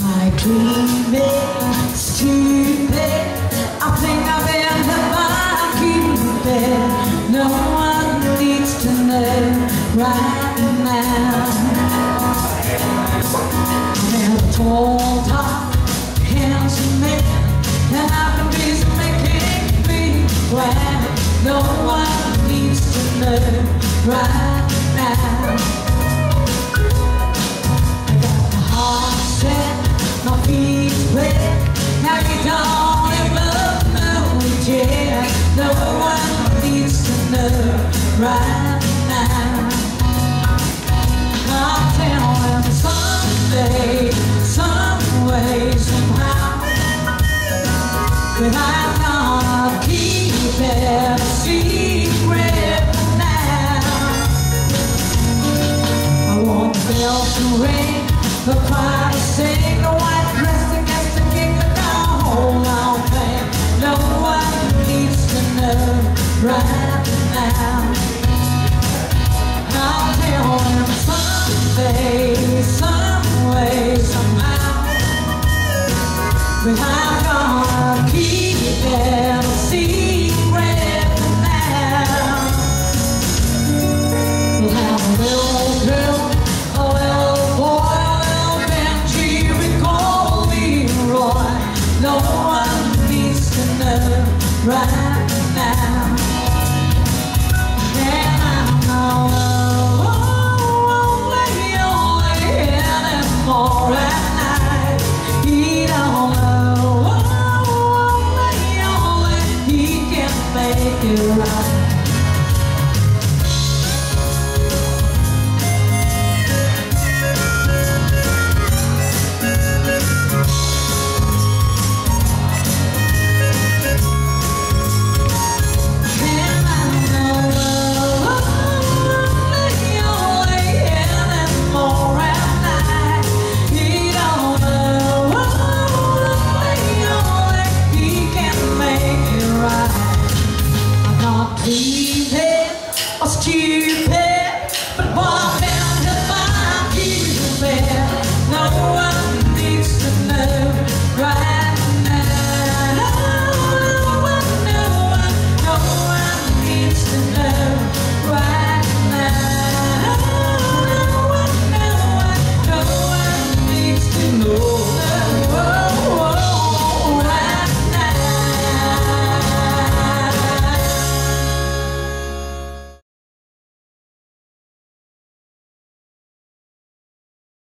I dream it, stupid. I think I've been the keeping. No one needs to know right now. I'm a tall, dark, handsome man, and I've been busy making me glad. No one needs to know right now. I got my heart set, my feet wet. Now you don't ever know it yet. No one needs to know right now. I'll tell them someday, some way, somehow, but I'm gonna keep it a secret now. I want the bells to ring, the choir to sing, the white dress that gets to kick the whole long thing. No one needs to know right now. I'll tell them someday, some way, somehow, but I'm gonna keep it a secret now. We'll have a little girl, a little boy, a little Benji, we call Leroy. No one needs to know right now. And I'm not lonely anymore at night. He don't know, he can make it right.